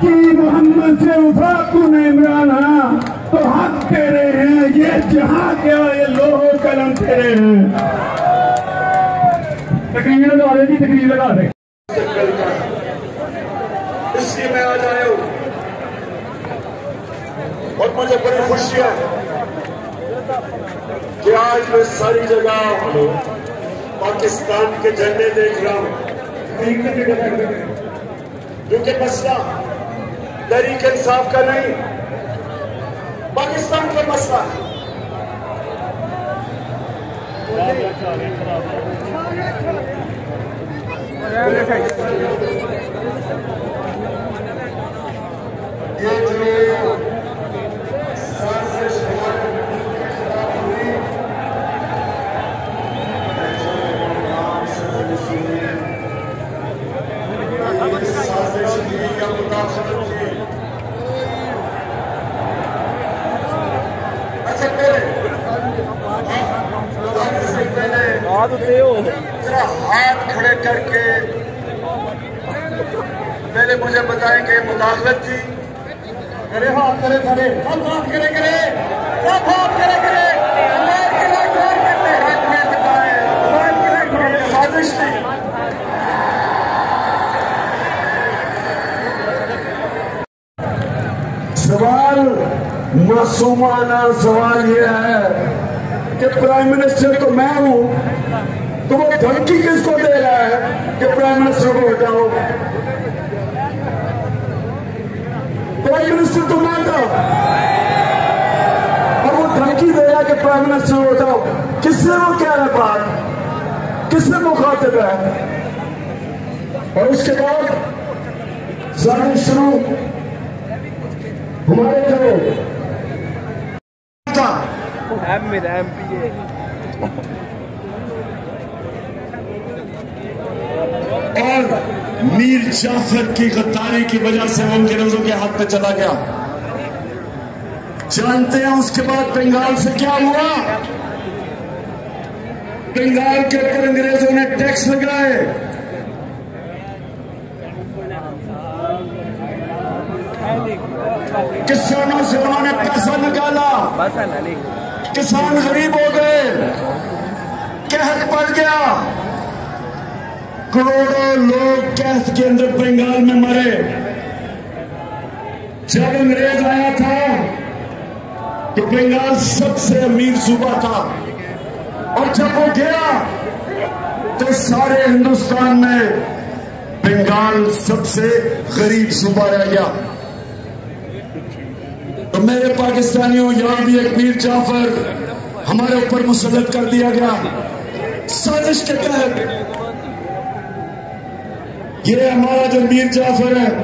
कि मोहम्मद से उठा तूने इमराना तो हक तेरे हैं, ये जहां क्या ये लोहो कलम तेरे हैं। तकरीर लगा दे जी, तकरीर लगा दे। इसलिए मैं आज आया हूं और मुझे बड़ी खुशी है कि आज मैं सारी जगह पाकिस्तान के झंडे देख रहा हूं, क्योंकि मसला तहरीक इंसाफ का नहीं, पाकिस्तान का मसला है। ये जो साजिश हाथ खड़े करके पहले मुझे बताएं कि मुदाखलत थी। करे हाथ करे खड़े, सब हाथ करे करे, सब हाथ करे करे, हाथ में बताएं साजिश थी। सवाल मासूमाना सवाल यह है कि प्राइम मिनिस्टर तो मैं हूं, तो वो धमकी किसको दे रहा है कि प्राइम मिनिस्टर को हटाओ? प्राइम मिनिस्टर तो मैं था और वो धमकी दे रहा है कि प्राइम मिनिस्टर को हटाओ। किससे वो कह रहा है बात, किससे मुखातिब है? और उसके बाद साजिश शुरू हमारे जो और मीर जाफर की गद्दारी की वजह से वो अंग्रेजों के हाथ पे चला गया। जानते हैं उसके बाद बंगाल से क्या हुआ? बंगाल के ऊपर अंग्रेजों ने टैक्स लगाए, किसानों से उन्होंने पैसा निकाला, किसान गरीब हो गए, कहत पड़ गया, करोड़ों लोग कहत के अंदर बंगाल में मरे। जब अंग्रेज आया था तो बंगाल सबसे अमीर सूबा था, और जब वो गया तो सारे हिंदुस्तान में बंगाल सबसे गरीब सूबा रह गया। तो मेरे पाकिस्तानियों, यहां भी एक मीर जाफर हमारे ऊपर मुसल्लत कर दिया गया साजिश के तहत। ये हमारा जो मीर जाफर है,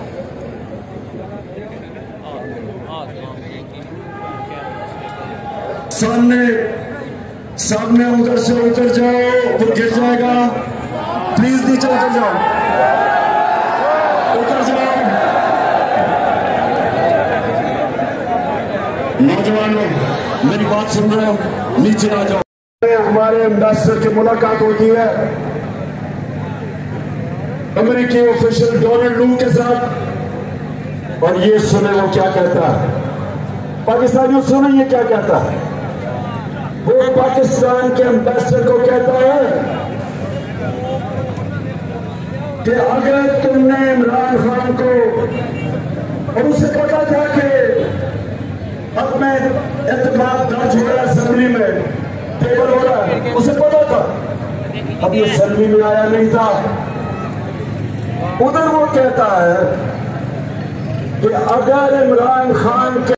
सामने उधर से उतर जाओ, वो गिर जाएगा। प्लीज नीचे उतर जाओ, उतर जाओ। नौजवानों, मेरी बात सुन रहे हो? नीचे आ जाओ। हमारे एम्बेसडर की मुलाकात होती है अमेरिकी ऑफिशियल डोनाल्ड लू के साथ, और ये सुने वो क्या कहता है। पाकिस्तानियों सुने ये क्या कहता है। वो पाकिस्तान के एम्बेसडर को कहता है कि अगर तुमने इमरान खान को, और उसे पता था कि अब में एतमाद दर्ज हो रहा है, असेंबली में पेपर हो रहा है, उसे पता था, अब ये असेंबली में आया नहीं था। उधर वो कहता है कि अगर इमरान खान के